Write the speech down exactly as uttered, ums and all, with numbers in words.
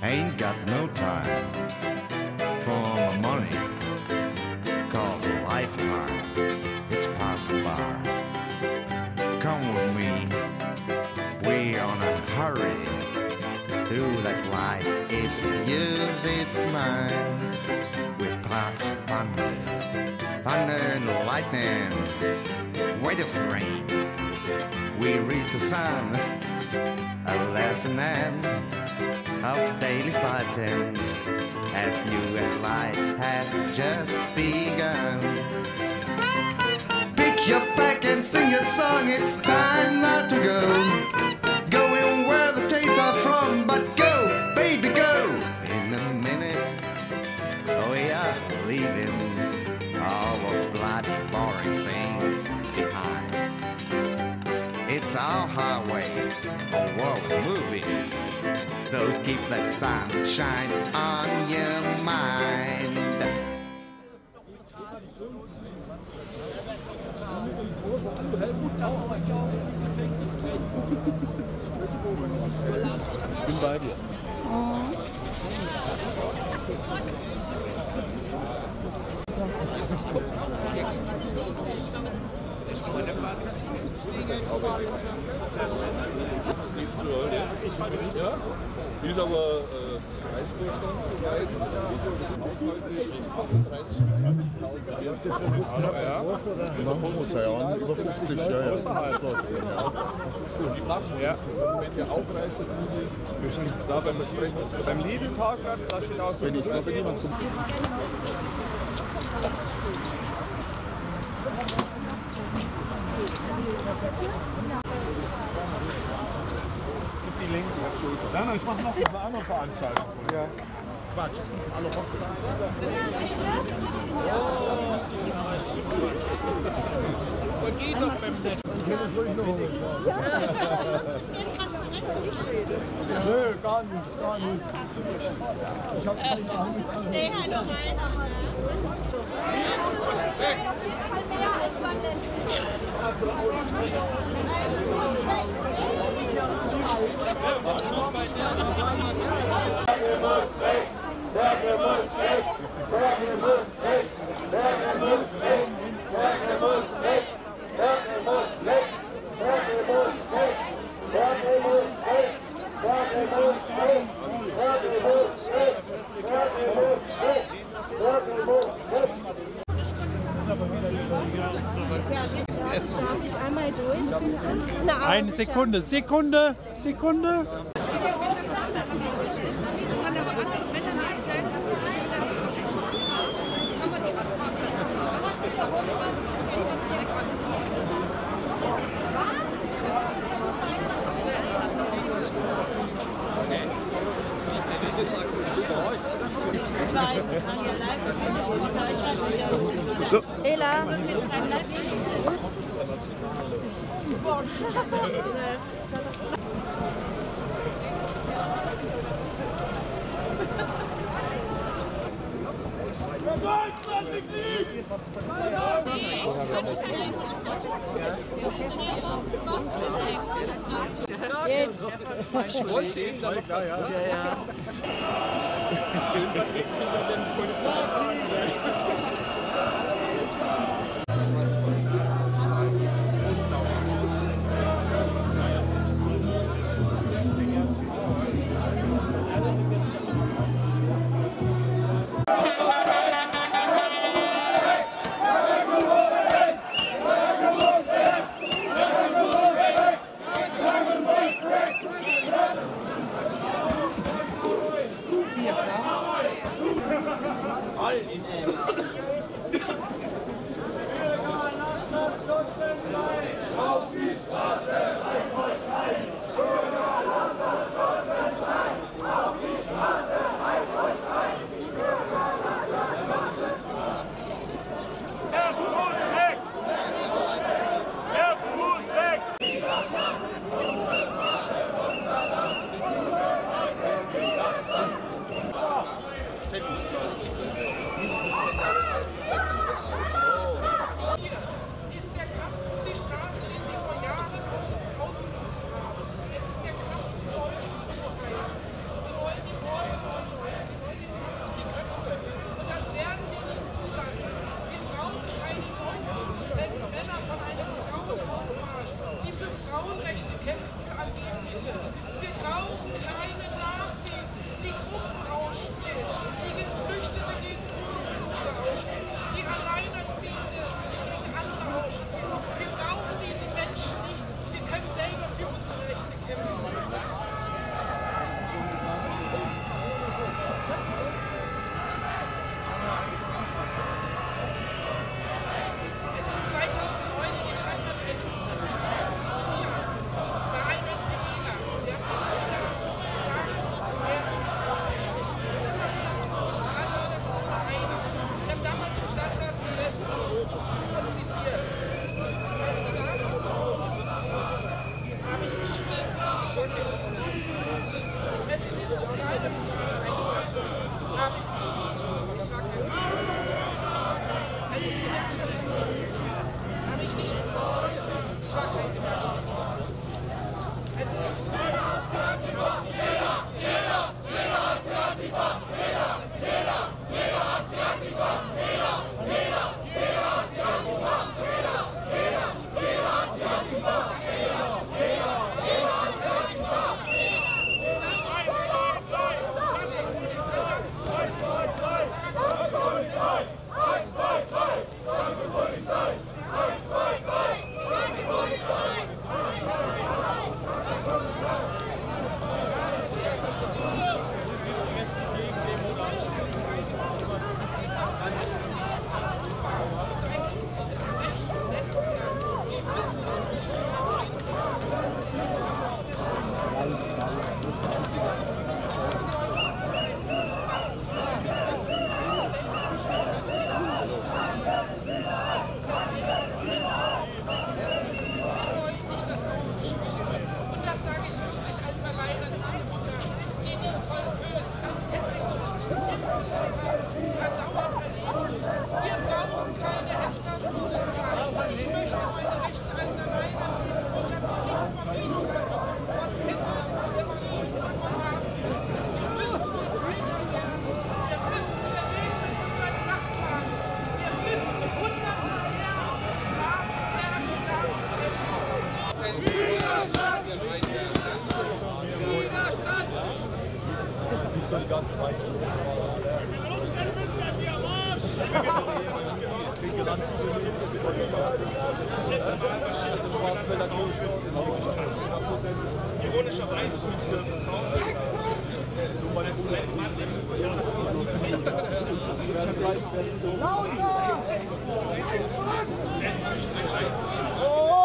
ain't got no time for my money, cause a lifetime it's passing by. Come with me, we're on a hurry through that life. It's yours, it's mine. We're passing thunder, thunder and lightning. Wait of rain, we reach the sun. A lesson end of daily fighting, as new as life has just begun. Pick your pack and sing a song, it's time not to go. Going where the tapes are from, but go, baby, go. In a minute, oh yeah, leaving all those bloody, boring things behind. It's our highway, a world movie, so keep that sunshine on your mind. Ich bin bei dir. Ja, die ist aber äh, Preisvorstand. Man muss ja auch über fünfzig Jahre. Die machen, ja. Wenn der Aufreißer gut ist, wir sind da beim, beim Lidl-Parkplatz, da steht auch so. Wenn ich glaube, niemand zum Die Lenken auf Schulter. Nein, nein, ich mache noch eine andere Veranstaltung. Ja. Quatsch, das sind alle Hochzeiten. Man geht doch beim Netz. Nö, gar nicht, gar nicht. Ich hab keine Ahnung. Nee, halt doch mal, nochmal. Berge muss weg, Berge muss weg, Berge muss weg, Berge muss weg, Berge muss weg, Berge muss weg, Berge muss weg, Berge muss weg, Berge muss weg, Berge muss weg, Berge muss weg, Berge muss weg. Darf ich einmal durch, bitte? Eine Sekunde, Sekunde, Sekunde. Ela. Jetzt. Ich wollte eben noch was sagen. Ja, ja. Schön verlegt hinter den Polizisten. All in Ironischerweise kommt diese Oh!